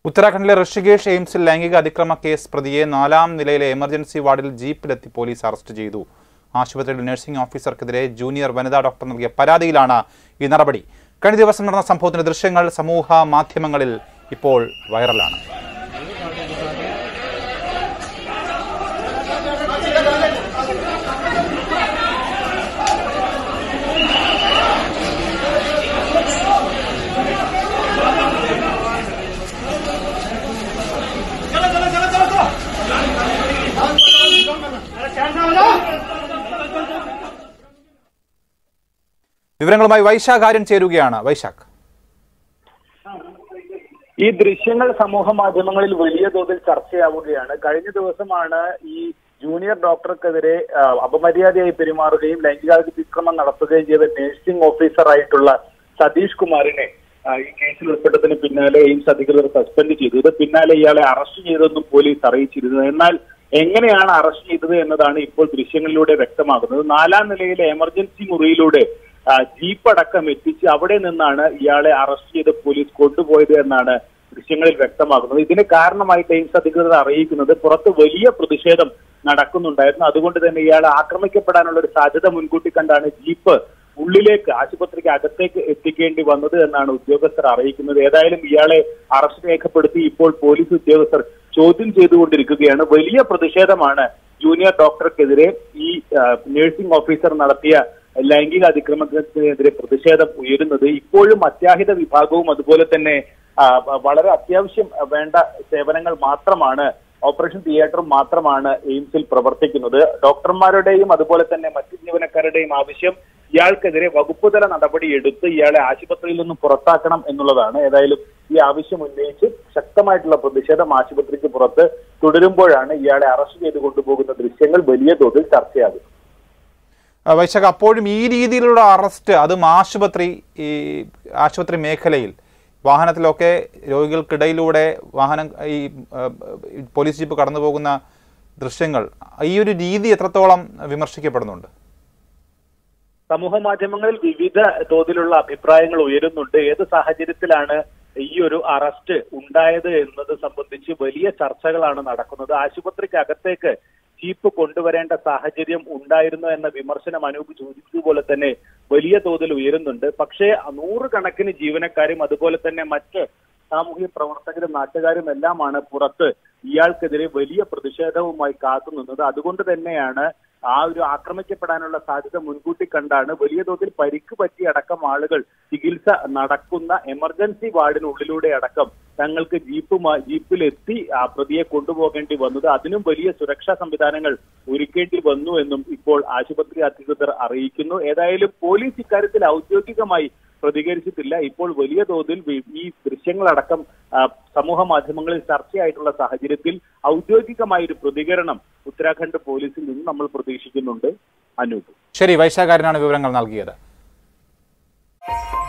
ഉത്തരാഖണ്ഡിലെ ഋഷികേഷ് എയിംസിൽ ലൈംഗിക അതിക്രമ കേസ് പ്രതിയെ 4-ാം നിലയിലെ എമർജൻസി വാർഡിൽ ജീപ്പിലെത്തി പോലീസ് അറസ്റ്റ് ചെയ്തു. ആശുപത്രിയുടെ നഴ്സിംഗ് ഓഫീസർക്കെതിരെ ജൂനിയർ വനിതാ ഡോക്ടർ നൽകിയ പരാതിയിലാണ് ഈ നടപടി. കഴിഞ്ഞ ദിവസം നടന്ന സംഭവത്തിന്റെ ദൃശ്യങ്ങൾ സമൂഹ മാധ്യമങ്ങളിൽ ഇപ്പോൾ വൈറലാണ്. വിവരങ്ങളുമായി വൈശാഖ് ആര്യൻ ചേരുകയാണ്. വൈശാഖ്, ഈ ദൃശ്യങ്ങൾ സമൂഹ മാധ്യമങ്ങളിൽ വലിയ തോതിൽ ചർച്ചയാവുകയാണ്. കഴിഞ്ഞ ദിവസമാണ് ഈ ജൂനിയർ ഡോക്ടർക്കെതിരെ അപമര്യാദയായി പെരുമാറുകയും ലൈംഗികാതിക്രമം നടത്തുകയും ചെയ്ത നഴ്സിംഗ് ഓഫീസറായിട്ടുള്ള സതീഷ് കുമാറിനെ ഈ കേസിൽ ഉൾപ്പെട്ടതിന് പിന്നാലെ എയിംസ് അധികൃതർ സസ്പെൻഡ് ചെയ്തു. ഇത് പിന്നാലെ ഇയാളെ അറസ്റ്റ് ചെയ്തതെന്നും പോലീസ് അറിയിച്ചിരുന്നു. എന്നാൽ എങ്ങനെയാണ് അറസ്റ്റ് ചെയ്തത് എന്നതാണ് ഇപ്പോൾ ദൃശ്യങ്ങളിലൂടെ വ്യക്തമാകുന്നത്. 4-ാം നിലയിലെ എമർജൻസി മുറിയിലൂടെ ജീപ്പ് അടക്കം എത്തിച്ച് അവിടെ നിന്നാണ് ഇയാളെ അറസ്റ്റ് ചെയ്ത് പോലീസ് കൊണ്ടുപോയത് എന്നാണ് ദൃശ്യങ്ങളിൽ വ്യക്തമാകുന്നത്. ഇതിന് കാരണമായിട്ട് എയിംസ് അധികൃതർ അറിയിക്കുന്നത് പുറത്ത് വലിയ പ്രതിഷേധം നടക്കുന്നുണ്ടായിരുന്നു. അതുകൊണ്ട് തന്നെ ഇയാളെ ആക്രമിക്കപ്പെടാനുള്ള ഒരു സാധ്യത മുൻകൂട്ടി കണ്ടാണ് ജീപ്പ് ഉള്ളിലേക്ക് ആശുപത്രിക്ക് അകത്തേക്ക് എത്തിക്കേണ്ടി വന്നത് എന്നാണ് ഉദ്യോഗസ്ഥർ അറിയിക്കുന്നത്. ഏതായാലും ഇയാളെ അറസ്റ്റ് രേഖപ്പെടുത്തി ഇപ്പോൾ പോലീസ് ഉദ്യോഗസ്ഥർ ചോദ്യം ചെയ്തുകൊണ്ടിരിക്കുകയാണ്. വലിയ പ്രതിഷേധമാണ് ജൂനിയർ ഡോക്ടർക്കെതിരെ ഈ നഴ്സിംഗ് ഓഫീസർ നടത്തിയ ലൈംഗിക അതിക്രമത്തിനെതിരെ പ്രതിഷെയർ ഉയരുന്നത്. ഇപ്പോഴും അത്യാഹിത വിഭാഗവും അതുപോലെ തന്നെ വളരെ അത്യാവശ്യം വേണ്ട സേവനങ്ങൾ മാത്രമാണ്, ഓപ്പറേഷൻ തിയേറ്ററും മാത്രമാണ് എയിംസിൽ പ്രവർത്തിക്കുന്നത്. ഡോക്ടർമാരുടെയും അതുപോലെ തന്നെ മറ്റു ജീവനക്കാരുടെയും ആവശ്യം ഇയാൾക്കെതിരെ വകുപ്പുതല നടപടി എടുത്ത് ഇയാളെ ആശുപത്രിയിൽ നിന്നും പുറത്താക്കണം എന്നുള്ളതാണ്. ഏതായാലും ഈ ആവശ്യം ഉന്നയിച്ച് ശക്തമായിട്ടുള്ള പ്രതിഷേധം ആശുപത്രിക്ക് പുറത്ത് തുടരുമ്പോഴാണ് ഇയാളെ അറസ്റ്റ് ചെയ്ത് കൊണ്ടുപോകുന്ന ദൃശ്യങ്ങൾ വലിയ തോതിൽ ചർച്ചയാകും. വൈശാഖ്, അപ്പോഴും ഈ രീതിയിലുള്ള അറസ്റ്റ് അതും ആശുപത്രി മേഖലയിൽ വാഹനത്തിലൊക്കെ രോഗികൾക്കിടയിലൂടെ ഈ പോലീസ് ജീപ്പ് കടന്നു പോകുന്ന ദൃശ്യങ്ങൾ, ഈ ഒരു രീതി എത്രത്തോളം വിമർശിക്കപ്പെടുന്നുണ്ട്? സമൂഹ മാധ്യമങ്ങളിൽ വിവിധ തോതിലുള്ള അഭിപ്രായങ്ങൾ ഉയരുന്നുണ്ട്. ഏത് സാഹചര്യത്തിലാണ് ഈ ഒരു അറസ്റ്റ് ഉണ്ടായത് എന്നത് സംബന്ധിച്ച് വലിയ ചർച്ചകളാണ് നടക്കുന്നത്. ആശുപത്രിക്കകത്തേക്ക് ജീപ്പ് കൊണ്ടുവരേണ്ട സാഹചര്യം ഉണ്ടായിരുന്നു എന്ന വിമർശനം അനൂപ് സൂചിപ്പിച്ചതുപോലെ തന്നെ വലിയ തോതിൽ ഉയരുന്നുണ്ട്. പക്ഷേ 100 കണക്കിന് ജീവനക്കാരും അതുപോലെ തന്നെ മറ്റ് സാമൂഹ്യ പ്രവർത്തകരും നാട്ടുകാരും എല്ലാമാണ് പുറത്ത് ഇയാൾക്കെതിരെ വലിയ പ്രതിഷേധവുമായി കാത്തുനിന്നത്. അതുകൊണ്ട് തന്നെയാണ് ആ ഒരു ആക്രമിക്കപ്പെടാനുള്ള സാധ്യത മുൻകൂട്ടി കണ്ടാണ് വലിയ തോതിൽ പരിക്ക് പറ്റിയ അടക്കം ആളുകൾ ചികിത്സ നടക്കുന്ന എമർജൻസി വാർഡിനുള്ളിലൂടെ അടക്കം തങ്ങൾക്ക് ജീപ്പിലെത്തി ആ പ്രതിയെ കൊണ്ടുപോകേണ്ടി വന്നത്. അതിനും വലിയ സുരക്ഷാ സംവിധാനങ്ങൾ ഒരുക്കേണ്ടി വന്നു എന്നും ഇപ്പോൾ ആശുപത്രി അധികൃതർ അറിയിക്കുന്നു. ഏതായാലും പോലീസ് ഇക്കാര്യത്തിൽ ഔദ്യോഗികമായി പ്രതികരിച്ചിട്ടില്ല. ഇപ്പോൾ വലിയ തോതിൽ ഈ ദൃശ്യങ്ങളടക്കം സമൂഹ മാധ്യമങ്ങളിൽ ചർച്ചയായിട്ടുള്ള സാഹചര്യത്തിൽ ഔദ്യോഗികമായ ഒരു പ്രതികരണം ഉത്തരാഖണ്ഡ് പോലീസിൽ നിന്ന് നമ്മൾ പ്രതീക്ഷിക്കുന്നുണ്ട്. അനൂപ്. ശരി, വൈശാഖാരനാണ് വിവരങ്ങൾ നൽകിയത്.